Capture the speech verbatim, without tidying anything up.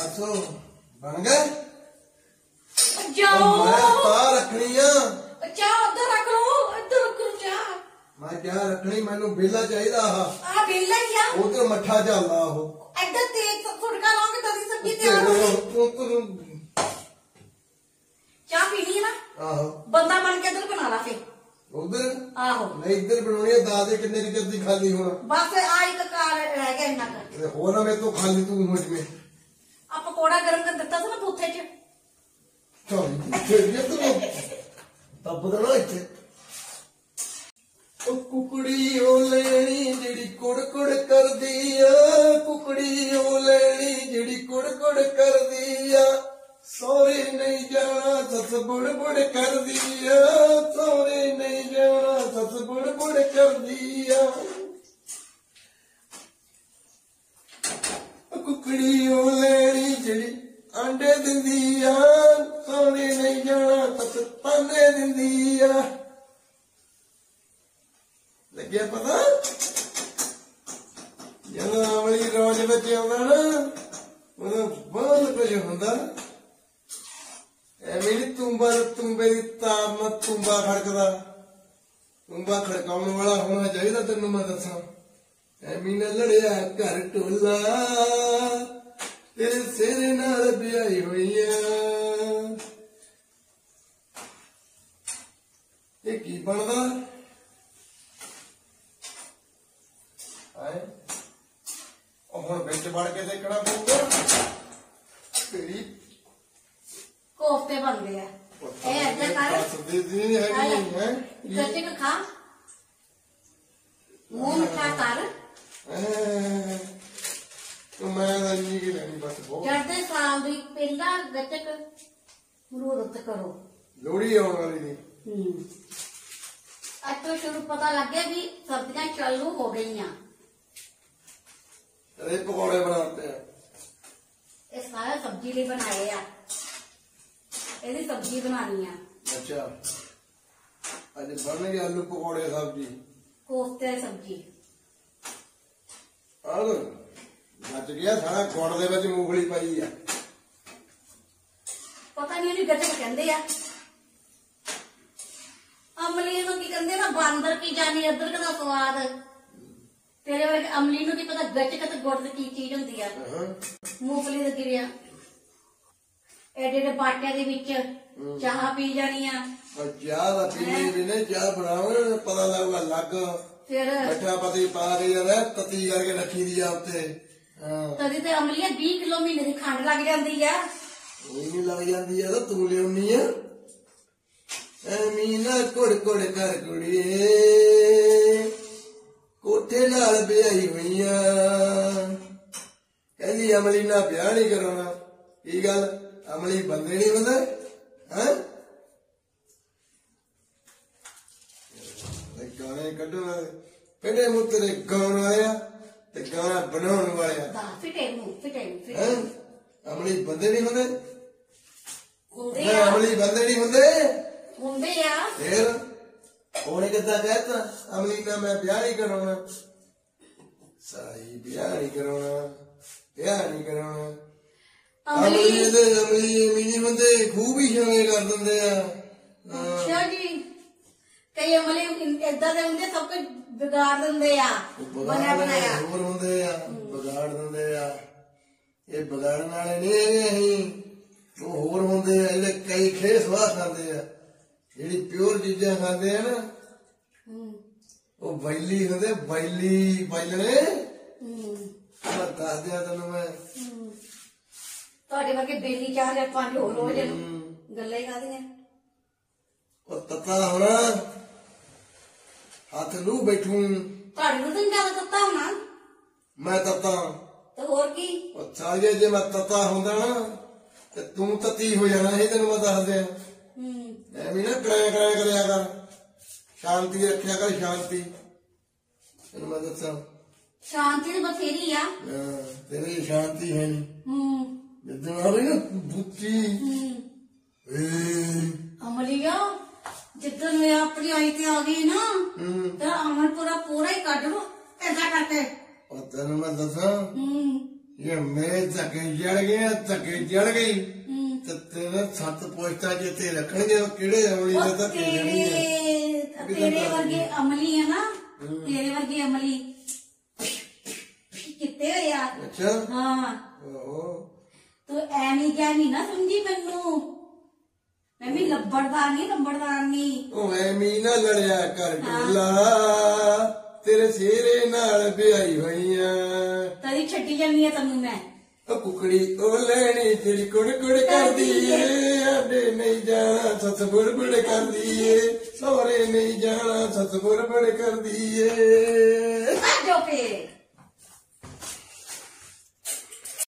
अच्छा बन गए जाओ मैं रखनी है चाह उधर रख लो इधर रख लो चाह मैं क्या रखनी मैनू बेला चाहिए आ बेला ही आ उधर मठा चलदा हो इधर तेज फुटका लाओगे तभी सब्जी तैयार होगी चाह पीनी है ना आहो बंदा बन के इधर बना ला फिर उधर आहो नहीं इधर बनानी है दादे किन्ने की जल्दी खाली होना बस आ एक कार रह गया इन्ना कर हो ना मैं तो खाली तू मुझ में आ पकोड़ा गरम कर दिता था ना बूथे च चल तो तब बदला इतने ओ कुकड़ी ओ लेनी जेड़ी कुड़ कुड़ कर दिया कुकड़ी ओ लेनी जेड़ी कुड़ कुड़ कर दिया सोरे नहीं जाना सस बुड़ बुड़ कर दिया सोरे नहीं जाना सस बुड़ बुड़ कर दिया कुकड़ी ओ लेनी जेड़ी अंडे दिंदिया सोने नहीं जाना सस पाने दिंदिया लगे पता ਜਦੋਂ ਅਮਲੀ ਰੋਜ਼ ਵਿੱਚ ਆਉਂਦਾ ਨਾ ਉਦੋਂ ਬਹੁਤ ਕੁਝ ਹੁੰਦਾ ਐਵੇਂ ਨੀ ਤੁੰਬਾ ਤੁੰਬੇ ਦੀ ਤਾਰ ਨਾਲ ਤੁੰਬਾ ਖੜਕਦਾ ਤੁੰਬਾ ਖੜਕਾਉਣ ਵਾਲਾ ਹੋਣਾ ਚਾਹੀਦਾ ਤੈਨੂੰ ਮੈਂ ਦੱਸਾਂ ਐਵੇਂ ਨਾ ਲੜਿਆ ਘਰ ਟੋਲਾ ਤੇਰੇ ਸਿਰ ਨਾਲ ਵਿਆਹੀ ਹੋਈ ਆ ਇਹ ਕੀ ਬਣਦਾ ਹੁਣ ਵਿੱਚ ਵੜ ਕੇ ਦੇਖਣਾ ਪਊਗਾ ਤੇਰੀ ਕੋਫਤੇ ਬਣਦੇ ਆ ਇਹ ਇੱਧਰ ਕਰ ਸਬਜ਼ੀ ਹੈਗੀ ਹੈ ਗੱਜੇ ਕਾ ਖਾ ਮੂੰਹ ਮਿੱਠਾ ਕਰ ਤੂੰ ਮੈਂ ਨਹੀਂ ਕਿ ਲੈਣੀ ਬਸ ਬਹੁਤ ਜੜਦੇ ਸਾਲ ਦੀ ਪਹਿਲਾ ਗੱਜਕ ਮਰੂਰਤ ਕਰੋ ਲੋੜੀ ਆਉਣ ਵਾਲੀ ਨਹੀਂ ਹੂੰ ਅੱਜ ਤੋਂ ਸ਼ੁਰੂ ਪਤਾ ਲੱਗ ਗਿਆ ਵੀ ਸਰਦੀਆਂ ਚਾਲੂ ਹੋ ਗਈਆਂ अरे पकौड़े बनाते हैं ये सारा सब्जी लिए बनाए आ ये सब्जी बनानी है अच्छा आज बन गए आलू पकौड़े सब्जी कोफ्ते सब्जी और बच गया सारा गुड़ दे विच मूंगफली पाई है पता नहीं उन्हें गजक कहंदे आ अमली नूं की कहंदे ना बांदर की जानी अदरक दा स्वाद तेरे वर्ग अमली नूं की पता गजक ते गुड़ दी की चीज हुंदी आ मूंगफली दे गिरिया एडे एडे बाटिया दे विच चाह पी जानी आ और चाह दा पीने भी ने चाह बनावे पता लगदा लग फिर मिठा पत्ती पा के जरा तती करके रखी दी आ उत्ते तदी ते अमलिया बीस किलो महीने दी खंड लग जांदी आ ओही नहीं लग जांदी आ तू लियाउनी आ ऐ मीना कुड़ कुड़ कर कुड़िए कोठे नाल ब्याही हुई कहती अमली ना ब्याह नहीं कराना की गल अमली बंदे नहीं बंदे हैं गाने कड्ढण वाले पेड़े मुँह तेरे गाउण वाले ते गाना बनाउण वाले हैं अमली बंदे नहीं बंदे अमली बंदे नहीं बंदे हुंदे आ फिर ਉਹਨੇ ਕਿੱਦਾਂ ਕਹਿਤਾ ਅਮਲੀ ਨਾਲ ਮੈਂ ਵਿਆਹ ਨਹੀਂ ਕਰਾਉਣਾ ਸਾਈ ਵਿਆਹ ਨਹੀਂ ਕਰਾਉਣਾ ਵਿਆਹ ਨਹੀਂ ਕਰਾਉਣਾ ਅਮਲੀ ਦੇ ਅਮਲੀ ਮਿਨੀ ਬੰਦੇ ਖੂਬ ਹੀ ਸ਼ਾਮੇ ਕਰ ਦਿੰਦੇ ਆ ਅੱਛਾ ਜੀ ਕਈ ਅਮਲੀ ਏਦਾਂ ਦੇ ਹੁੰਦੇ ਸਭ ਕੁਝ ਵਿਗਾੜ ਦਿੰਦੇ ਆ ਬਣਿਆ ਬਣਾਇਆ ਹੋਰ ਹੁੰਦੇ ਆ ਵਿਗਾੜ ਦਿੰਦੇ ਆ ਇਹ ਵਿਗਾੜਨ ਵਾਲੇ ਨਹੀਂ ਅਸੀਂ ਉਹ ਹੋਰ ਹੁੰਦੇ ਆ ਜਿਹੜੇ ਕਈ ਖੇ ਸਵਾਹ ਖਾਂਦੇ ਆ ਜਿਹੜੀ ਪਿਓਰ ਚੀਜ਼ਾਂ ਖਾਂਦੇ ਆ ਨਾ ਉਹ ਬੈਲੀ ਹੁੰਦੇ ਬੈਲੀ ਬੈਲਣੇ ਮੈਂ ਦੱਸ ਦਿਆਂ ਤੈਨੂੰ ਮੈਂ ਤੁਹਾਡੇ ਵਰਗੇ ਬੇਲੀ ਚਾਹ ਜਾਂ ਪੰਜ ਹੋਰ ਰੋਜ਼ ਗੱਲਾਂ ਹੀ ਕਰਦੀਆਂ ਉਹ ਤੱਤਾ ਹੋਣਾ ਹੱਥ ਨੂੰ ਬੈਠੂ ਤੁਹਾਡੇ ਨੂੰ ਤਾਂ ਜ਼ਿਆਦਾ ਤੱਤਾ ਹੋਣਾ ਮੈਂ ਤੱਤਾ ਤੇ ਹੋਰ ਕੀ ਉਹ ਸਾਜੇ ਜੇ ਮੈਂ ਤੱਤਾ ਹੁੰਦਾ ਨਾ ਤੇ ਤੂੰ ਤੱਤੀ ਹੋ ਜਾਣਾ ਇਹ ਤੈਨੂੰ ਮੈਂ ਦੱਸ ਦਿਆਂ ਐਵੇਂ ਨਾ ਕਰਾਇਆ ਕਰਾਇਆ ਕਰਿਆ ਕਰ ਸ਼ਾਂਤੀ ਰੱਖਿਆ ਕਰ ਸ਼ਾਂਤੀ ਤੈਨੂੰ ਮੈਂ ਦੱਸਾਂ ਸ਼ਾਂਤੀ ਤਾਂ ਬਥੇਰੀ ਆ ਤੇਰੀ ਸ਼ਾਂਤੀ ਹੈ ਨਹੀਂ ਹੂੰ ਜਿੱਦਾਂ ਆ ਰਹੀ ਨਾ ਬੁੱਤੀ ਅਮਲੀਆ ਜਿੱਦਣ ਮੈਂ ਆਪਣੀ ਆਈ ਤੇ ਆ ਗਈ ਨਾ ਤੇ ਅਮਨ ਪੂਰਾ ਪੂਰਾ ਹੀ ਕੱਢ ਲੋ ਏਦਾਂ ਕਰਕੇ ਉਹ ਤੈਨੂੰ ਮੈਂ ਦੱਸਾਂ ਇਹ ਮੇਰੇ ਧੱਕੇ ਜੜ ਗਏ ਧੱਕੇ ਜੜ ਗਈ ਹੂੰ। ਤੇ ਤੇਰੇ ਸੱਤ ਪੋਸਟਾਂ ਜਿੱਤੇ ਰੱਖਣਗੇ ਉਹ ਕਿਹੜੇ ਅਮਲੀ ਦੇ ਉਹ ਧੱਕੇ ਦੇਣੀ ਹੈ ਤੇਰੇ ਤੇਰੇ ਵਰਗੇ ਅਮਲੀ ਹੈ ਨਾ, ਤੇਰੇ ਵਰਗੇ ਅਮਲੀ ਕਿੱਤੇ ਹੋਏ ਆ। ਅੱਛਾ ਹਾਂ ਓਹ ਤੂੰ ਐਵੇਂ ਕਹਿ ਨਾ ਸਮਝੀ ਮੈਨੂੰ, ਮੈਂ ਵੀ ਲੱਭੜਦਾਰ ਨਹੀਂ ਲੰਬੜਦਾਰ ਨਹੀਂ। ਉਹ ਐਵੇਂ ਨਾ ਲੜਿਆ ਕਰ ਗੱਲਾ, ਤੇਰੇ ਸਿਰੇ ਨਾਲ ਵਿਆਹੀ ਹੋਈਆਂ ਤੇਰੀ ਛੱਡੀ ਜਾਂਦੀ ਆ ਤੈਨੂੰ ਮੈਂ। ਉਹ ਕੁਕੜੀ ਉਹ ਲੈਣੀ ਜਿਹੜੀ ਕੁੜ ਕੁੜ ਕਰਦੀ ਏ, ਆਡੇ ਨਹੀਂ ਜਾਣਾ ਸੱਸ ਬੁੜਬੁੜ ਕਰਦੀ ਏ, ਸਹੁਰੇ ਨਹੀਂ ਜਾਣਾ ਸੱਸ ਬੁੜਬੁੜ ਕਰਦੀ ਏ। ਆ ਜੋ ਫੇ